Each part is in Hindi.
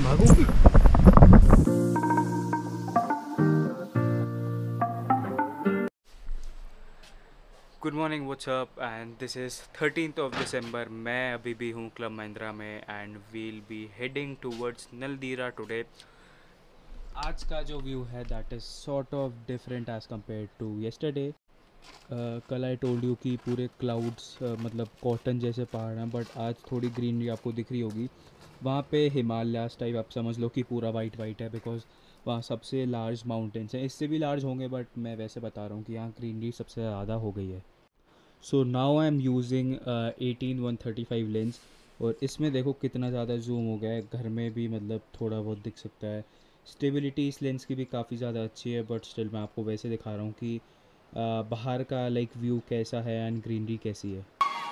Good morning, what's up and this is 13th of December। मैं अभी भी हूँ क्लब महिंद्रा में and we'll be heading towards Naldehra today. आज का जो व्यू है that is sort of different as compare to yesterday. कल आई टोल्ड यू कि पूरे क्लाउड्स मतलब कॉटन जैसे पहाड़ हैं, बट आज थोड़ी ग्रीनरी आपको दिख रही होगी। वहाँ पे हिमालयास टाइप आप समझ लो कि पूरा वाइट वाइट है, बिकॉज वहाँ सबसे लार्ज माउंटेन्स हैं। इससे भी लार्ज होंगे बट मैं वैसे बता रहा हूँ कि यहाँ ग्रीनरी सबसे ज़्यादा हो गई है। So now I am using 18-135 lens, और इसमें देखो कितना ज़्यादा जूम हो गया है। घर में भी मतलब थोड़ा बहुत दिख सकता है। स्टेबिलिटी इस लेंस की भी काफ़ी ज़्यादा अच्छी है, बट स्टिल मैं आपको वैसे दिखा रहा हूँ कि बाहर का लाइक व्यू कैसा है एंड ग्रीनरी कैसी है।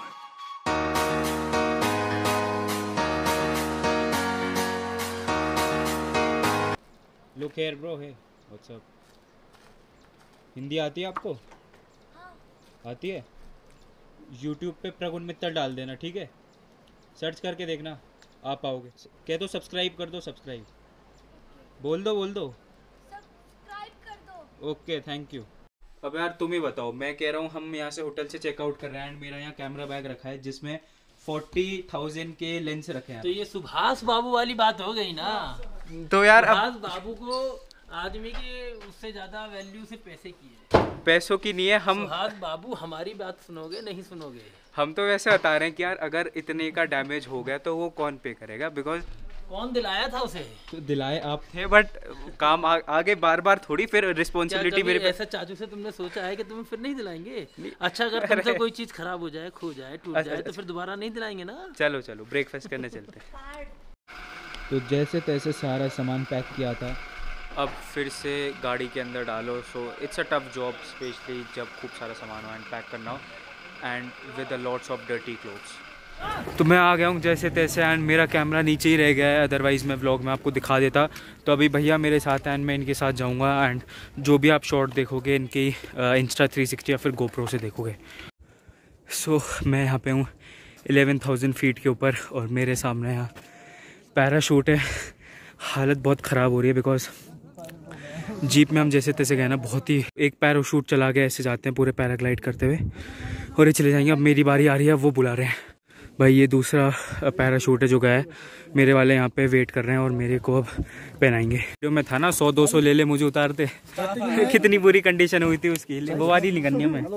लुक हियर ब्रो, है व्हाट्स अप। हिंदी आती है आपको? हाँ। आती है। यूट्यूब पे प्रगुण मित्तल डाल देना, ठीक है? सर्च करके देखना, आप पाओगे। कह दो सब्सक्राइब कर दो, सब्सक्राइब बोल दो सब्सक्राइब कर दो। Okay, thank you. अब यार तुम ही बताओ, मैं कह रहा हूँ हम यहाँ से होटल से चेकआउट कर रहे हैं एंड मेरा यहाँ कैमरा बैग रखा है जिसमें 40,000 के लेंस रखे हैं। तो ये सुभाष बाबू वाली बात हो गई ना। तो यार सुभाष बाबू को आदमी की उससे ज्यादा वैल्यू से पैसे की है। पैसों की नहीं है। हम सुभाष बाबू हमारी बात सुनोगे नहीं सुनोगे? हम तो वैसे बता रहे हैं कि यार अगर इतने का डैमेज हो गया तो वो कौन पे करेगा, बिकॉज कौन दिलाया था उसे? तो दिलाए आप थे, बट काम आगे बार बार थोड़ी, फिर रिस्पॉन्सिबिलिटी मेरे पे। ऐसा चाचू से तुमने सोचा है कि तुम्हें फिर नहीं दिलाएंगे? अच्छा, अगर तुमसे कोई चीज खराब हो जाए, खो जाए, टूट जाए तो फिर दोबारा नहीं दिलाएंगे ना। चलो चलो ब्रेकफास्ट करने चलते हैं। तो जैसे तैसे सारा सामान पैक किया था, अब फिर से गाड़ी के अंदर डालो। So it's a tough job, specially जब खूब सारा सामान हो एंड पैक करना हो and with a lots of dirty clothes. तो मैं आ गया हूँ जैसे तैसे एंड मेरा कैमरा नीचे ही रह गया है, अदरवाइज़ मैं व्लॉग में आपको दिखा देता। तो अभी भैया मेरे साथ हैं एंड मैं इनके साथ जाऊँगा एंड जो भी आप शॉट देखोगे इनकी इंस्टा 360 या फिर गोप्रो से देखोगे। सो मैं यहाँ पे हूँ 11,000 फीट के ऊपर और मेरे सामने यहाँ पैराशूट है। हालत बहुत ख़राब हो रही है बिकॉज जीप में हम जैसे तैसे गए ना, बहुत ही एक पैराशूट चला गया, ऐसे जाते हैं पूरे पैराग्लाइड करते हुए और ये चले जाएंगे। अब मेरी बारी आ रही है, वो बुला रहे हैं। भाई ये दूसरा पैराशूट है जो गया है, मेरे वाले यहाँ पे वेट कर रहे हैं और मेरे को अब पहनाएंगे। जो मैं था ना 100-200 ले मुझे उतारते। कितनी बुरी कंडीशन हुई थी उसकी, वो वाली नहीं करनी है मैं।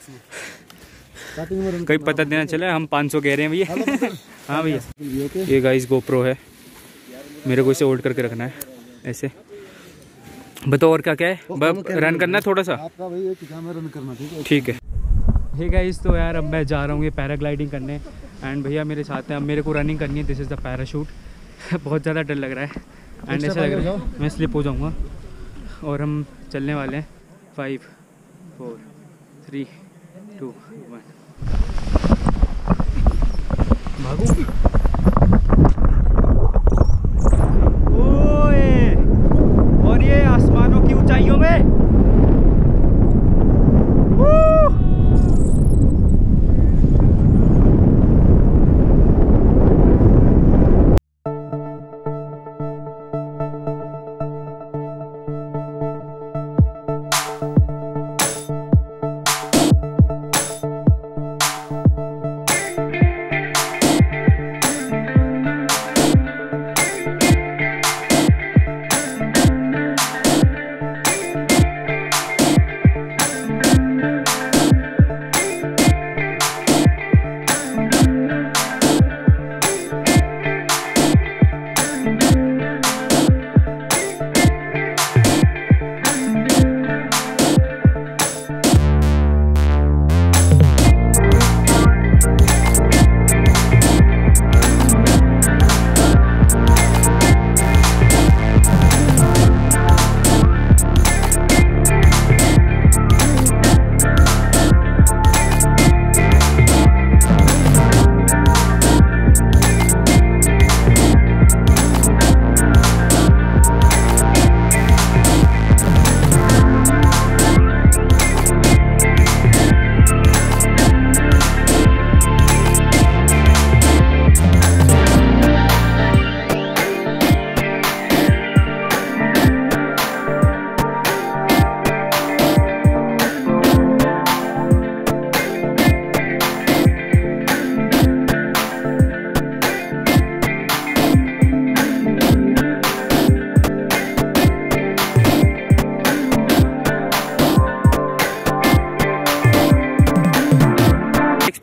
कहीं पता देना चला हम 500 कह रहे हैं भैया। हाँ भैया, ये गाइस गोप्रो है, मेरे को इसे होल्ड करके रखना है ऐसे। बताओ और क्या क्या है? रन करना है थोड़ा सा आपका भाई, रन करना, ठीक है। हे गाइस, तो यार अब मैं जा रहा हूँ ये पैराग्लाइडिंग करने एंड भैया मेरे साथ हैं। अब मेरे को रनिंग करनी है, दिस इज़ द पैराशूट। बहुत ज़्यादा डर लग रहा है एंड ऐसा लग रहा है मैं स्लिप हो जाऊँगा। और हम चलने वाले हैं 5 4 3 2 1। भागो। ओए, और ये आसमानों की ऊंचाइयों में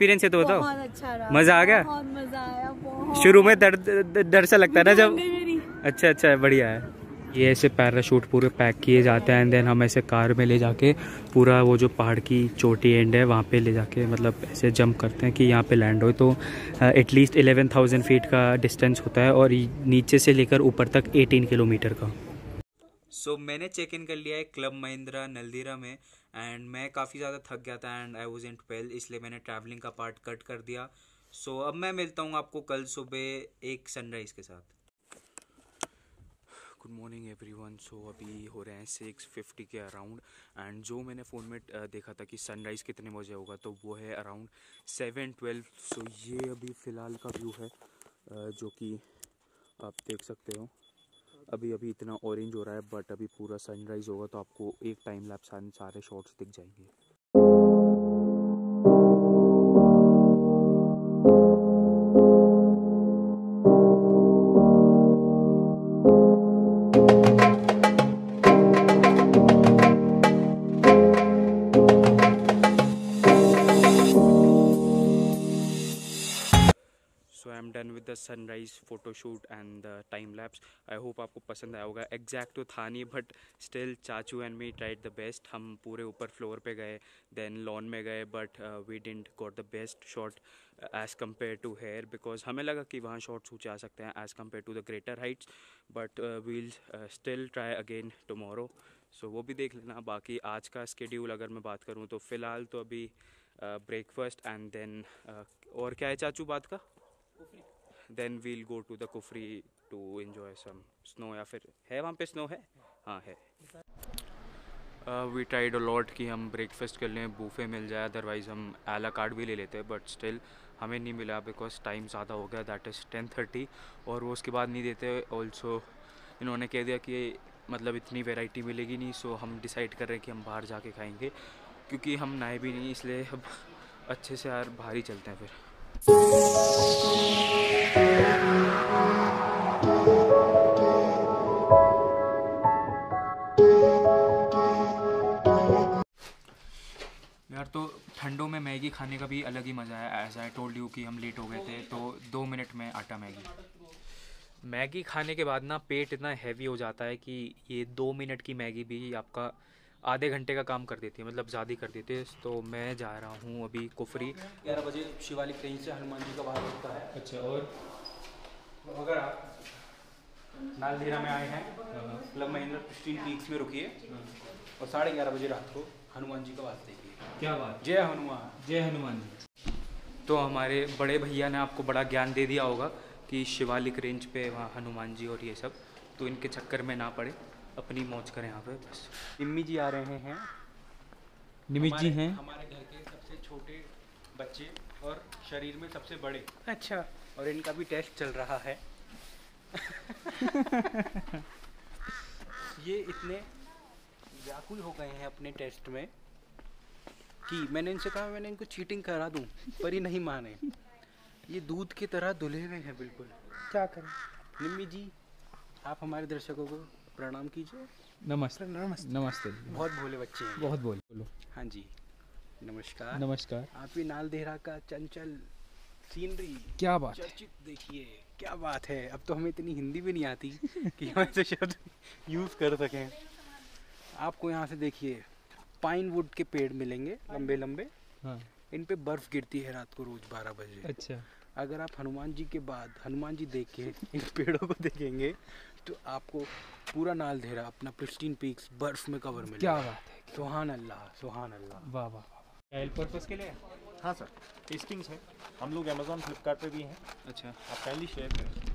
एक्सपीरियंस है तो बताओ। बहुत अच्छा रहा, मजा आ गया? बहुत मजा आया, बहुत। शुरू में डर सा लगता है ना जब। अच्छा बढ़िया है। ये ऐसे पैराशूट पूरे पैक किए जाते हैं एंड देन हम ऐसे कार में ले जाके पूरा वो जो पहाड़ की चोटी एंड है वहाँ पे ले जाके मतलब ऐसे जंप करते हैं कि यहाँ पे लैंड हो। तो एटलीस्ट 11,000 फीट का डिस्टेंस होता है और नीचे से लेकर ऊपर तक 18 किलोमीटर का। सो मैंने चेक इन कर लिया है क्लब महिंद्रा नल्दीरा में एंड मैं काफ़ी ज़्यादा थक गया था and I was unwell, इसलिए मैंने ट्रैवलिंग का पार्ट कट कर दिया। सो अब मैं मिलता हूँ आपको कल सुबह एक सनराइज़ के साथ। Good morning everyone. सो अभी हो रहे हैं 6:50 के अराउंड एंड जो मैंने फ़ोन में देखा था कि सनराइज़ कितने बजे होगा तो वो है अराउंड 7:12। सो ये अभी फ़िलहाल का व्यू है जो कि आप देख सकते हो। अभी इतना ऑरेंज हो रहा है बट अभी पूरा सनराइज़ होगा तो आपको एक टाइम लैप्स सारे शॉट्स दिख जाएंगे। So I am done with the sunrise photoshoot and the time lapse. I hope आपको पसंद आया होगा। एग्जैक्ट तो था नहीं बट स्टिल चाचू and me tried the best. हम पूरे ऊपर फ्लोर पे गए देन लॉन में गए but we didn't got the best shot as compare to here because हमें लगा कि वहाँ शॉट्स ऊँचे आ सकते हैं as compare to the greater heights but we'll still try again tomorrow. So वो भी देख लेना। बाकी आज का स्केड्यूल अगर मैं बात करूँ तो फ़िलहाल तो अभी ब्रेकफास्ट एंड देन और क्या है चाचू बात का, then we'll go to the Kufri to enjoy some snow. या फिर है वहाँ पे स्नो है? हाँ है। वी ट्राइड अ लॉट कि हम ब्रेकफास्ट कर लें, बूफे मिल जाए, अदरवाइज़ हम आला कार्ड भी ले लेते हैं बट स्टिल हमें नहीं मिला बिकॉज टाइम ज़्यादा हो गया, दैट इज़ 10:30 और वो उसके बाद नहीं देते। ऑल्सो इन्होंने कह दिया कि मतलब इतनी वैरायटी मिलेगी नहीं। सो हम डिसाइड कर रहे हैं कि हम बाहर जाके खाएंगे क्योंकि हम नहाए भी नहीं, इसलिए अब अच्छे से यार बाहर ही चलते हैं फिर। यार तो ठंडों में मैगी खाने का भी अलग ही मज़ा है। एज आई टोल्ड यू कि हम लेट हो गए थे तो 2 मिनट में आटा मैगी खाने के बाद ना पेट इतना हैवी हो जाता है कि ये 2 मिनट की मैगी भी आपका आधे घंटे का काम कर देती है, मतलब ज़्यादा ही कर देती है। तो मैं जा रहा हूँ अभी कुफरी। 11 बजे शिवालिक रेंज से हनुमान जी का बाहर होता है। अच्छा, और अगर आप नालधीरा में आए हैं क्लब महिंद्रा प्रिस्टीन पीक्स में रुकिए और 11:30 बजे रात को हनुमान जी का बात देखिए। क्या बात, जय हनुमान, जय हनुमान जी। तो हमारे बड़े भैया ने आपको बड़ा ज्ञान दे दिया होगा कि शिवालिक रेंज पे वहाँ हनुमान जी और ये सब, तो इनके चक्कर में ना पड़े, अपनी मौज करें यहाँ पे बस। निम्मी जी आ रहे हैं। निम्मी जी हैं हमारे घर के सबसे छोटे बच्चे और शरीर में सबसे बड़े। अच्छा, और इनका भी टेस्ट चल रहा है। ये इतने व्याकुल हो गए हैं अपने टेस्ट में कि मैंने इनसे कहा मैंने इनको चीटिंग करा दूं, पर ये नहीं माने। ये दूध की तरह धुले हुए हैं बिल्कुल। क्या करें। निम्मी जी, आप हमारे दर्शकों को प्रणाम कीजिए। नमस्ते। नमस्ते। नमस्ते। बहुत भोले बच्चे हैं। बहुत भोले। बोलो। हाँ जी, नमस्कार। नमस्कार। आप ही नालधीरा का चंचल सीनरी, क्या बात, चर्चित देखिए, क्या बात है। अब तो हमें इतनी हिंदी भी नहीं आती कि हम ऐसे शब्द यूज़ कर सकें। आपको यहाँ से देखिए पाइन वुड के पेड़ मिलेंगे लंबे लंबे। हाँ। इन पे बर्फ़ गिरती है रात को रोज़ 12 बजे। अच्छा। अगर आप हनुमान जी के बाद हनुमान जी देख के इन पेड़ों को देखेंगे तो आपको पूरा नालधीरा अपना प्रिस्टीन पीक्स बर्फ़ में कवर मिलेगा। क्या बात है। सुभान अल्लाह, सुभान अल्लाह। वाह वाह वाह। हेल्प पर्पस के लिए? हाँ सर, टेस्टिंग्स है। हम लोग अमेज़ॉन फ्लिपकार्ट पे भी हैं। अच्छा, आप काइंडली शेयर करें।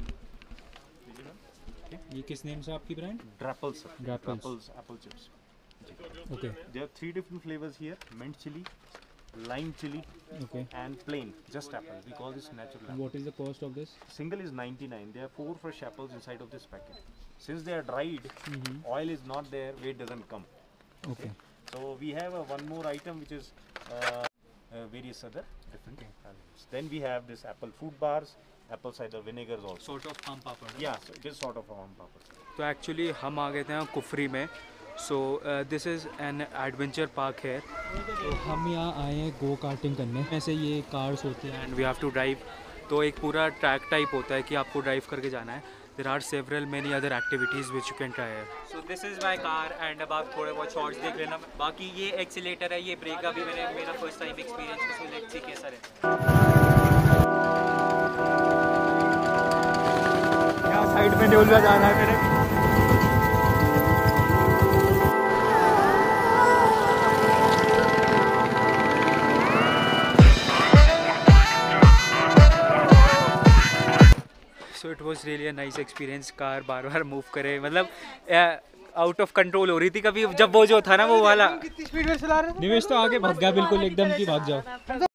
ये किस नेम से आपकी brand? Drapples sir. Drapples apple chips. Okay. There are 3 different flavors here: mint chili, lime chili, okay, and plain, just apple. We call this natural apple. What is the cost of this? Single is 99. There are 4 fresh apples inside of this packet. Since they are dried, oil is not there, weight doesn't come. Okay. So we have one more item which is various other different items. Then we have this apple fruit bars, apple cider vinegars also. Sort of आम पापड़. Yeah, so it is sort of आम पापड़. तो एक्चुअली हम आ गए थे कुफरी में so this is an adventure park है। तो हम यहाँ आए हैं गो कार्टिंग करने। ऐसे ये कार्स होते हैं and we have to drive. तो एक पूरा ट्रैक टाइप होता है कि आपको ड्राइव करके जाना है। There are several many other activities which you can try है। So this is my car and अब आप थोड़े बहुत शॉर्ट्स देख लेना। बाकी ये एक्सीलेटर है, ये ब्रेक का भी मेरा फर्स्ट टाइम एक्सपीरियंस है। सो लेट्स सी कैसा रहता है। यहाँ साइड में न्यूल जाना है मेरे। So it was really a nice experience. Car बार बार मूव करे, मतलब आउट ऑफ कंट्रोल हो रही थी कभी, जब वो जो था ना वो वाला। कितनी स्पीड में चला रहे हैं? निवेश तो आगे भाग गया बिल्कुल एकदम कि भाग जाओ।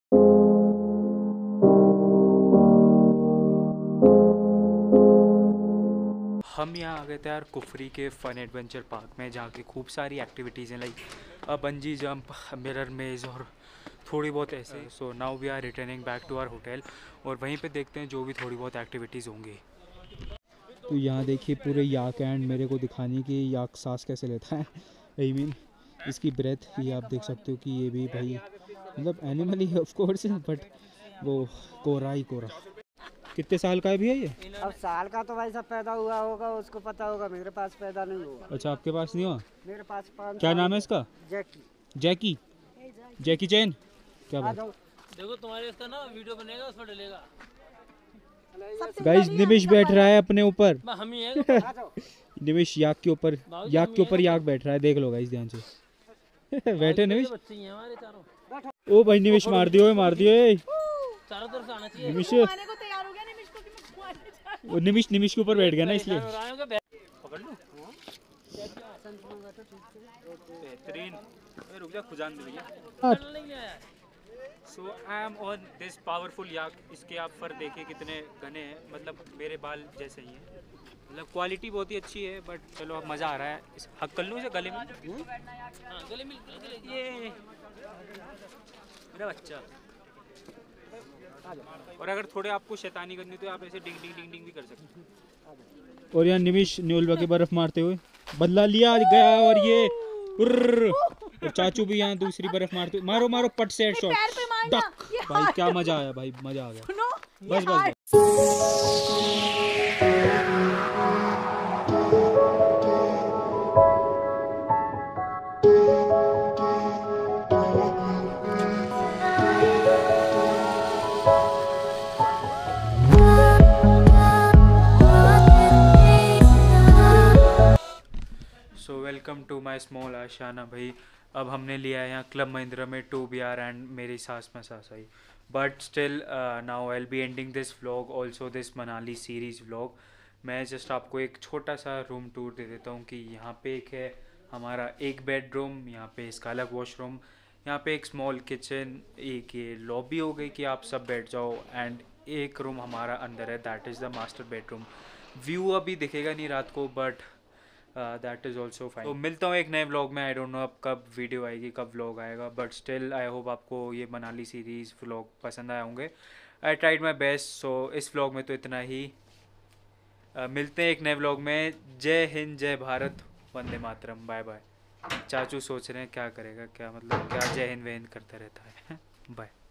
हम यहाँ आ गए थे यार कुफरी के फन एडवेंचर पार्क में, जहाँ की खूब सारी एक्टिविटीज़ हैं लाइक बंजी जंप, मिरर मेज और थोड़ी बहुत ऐसे। So now we are returning back to our hotel और वहीं पे देखते हैं जो भी थोड़ी बहुत एक्टिविटीज़ होंगी। तो यहाँ देखिए पूरे याक एंड मेरे को दिखाने की याक सांस कैसे लेता है। आई मीन इसकी ब्रेथ ये आप देख सकते हो कि ये भी भाई मतलब एनिमल ही ऑफ कोर्स, बट वो कोरा ही कोरा। कितने साल का है भैया ये? अब साल का तो भाई सब पैदा हुआ होगा, उसको पता होगा, मेरे पास पैदा नहीं हुआ। अच्छा आपके पास नहीं हुआ? मेरे पास 5 क्या नाम है इसका? जैकी। जैकी? जैकी चैन? क्या बात? देखो तुम्हारे इसका ना वीडियो बनेगा, उसमें डलेगा। गाइस निमिष बैठ रहा है अपने ऊपर। हम ही है। निमिष याक के ऊपर याक बैठ रहा है, देख लो गाइस ध्यान से। बैठे निमिष। बच्चे ही हैं हमारे चारों। ओ भाई निमिष मार दियो चारों तरफ से आना चाहिए। निमिष को तैयार हो गया निमिष को कि मैं निमिष के ऊपर बैठ गया ना इसलिए। पकड़ लूं? बेहतरीन। रुक जा खुजान दे भैया। So I am on this powerful yak. इसके आप फर देखिए कितने घने हैं, मतलब मेरे बाल जैसे ही हैं। मतलब क्वालिटी बहुत ही अच्छी है, बट चलो अब मज़ा आ रहा है। हक कर लूँ इसे गले में? हाँ गले में। ये मेरा बच्चा। और अगर थोड़े आपको शैतानी करनी तो आप ऐसे डिंग डिंग डिंग डिंग भी कर सकते हैं। और यहाँ निमिष न्यूलवा की बर्फ मारते हुए बदला लिया गया। और ये और चाचू भी यहाँ दूसरी बर्फ मारते हुए। मारो मारो पट से शॉट डक। भाई क्या मजा आया, भाई मजा आ गया। बस बस so welcome to my small आशाना। भाई अब हमने लिया है यहाँ क्लब महिंद्रा में 2BR एंड मेरी सास में सास आई। But still now I will be ending this vlog, also this Manali series vlog. मैं जस्ट आपको एक छोटा सा रूम टूर दे देता हूँ कि यहाँ पे एक है हमारा एक बेडरूम, यहाँ पे इसका अलग वॉशरूम, यहाँ पे एक स्मॉल किचन, एक ये लॉबी हो गई कि आप सब बैठ जाओ, एंड एक रूम हमारा अंदर है, that is the master bedroom. View अभी दिखेगा नहीं रात को, but that is also fine. तो मिलता हूँ एक नए व्लॉग में। आई डोंट नो अब कब वीडियो आएगी, कब व्लॉग आएगा, बट स्टिल आई होप आपको ये मनाली सीरीज़ व्लॉग पसंद आए होंगे। I tried my best. सो इस व्लॉग में तो इतना ही। मिलते हैं एक नए व्लॉग में। जय हिंद, जय भारत, वंदे मातरम, बाय बाय। चाचू सोच रहे हैं क्या करेगा, क्या मतलब क्या जय हिंद वे हिंद करता रहता है। बाय।